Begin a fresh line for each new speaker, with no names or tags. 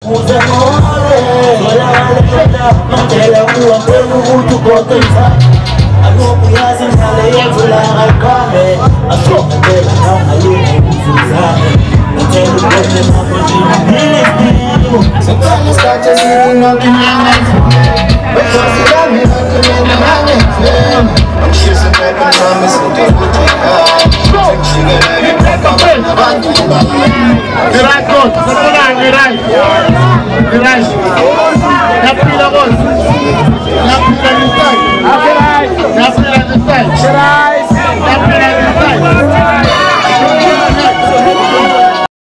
Sometimes start to see you knocking on my phone. Because you got me knocking on my phone. I'm chasing back the promise and do what they got. She got every back up in the back. The right, God. The right.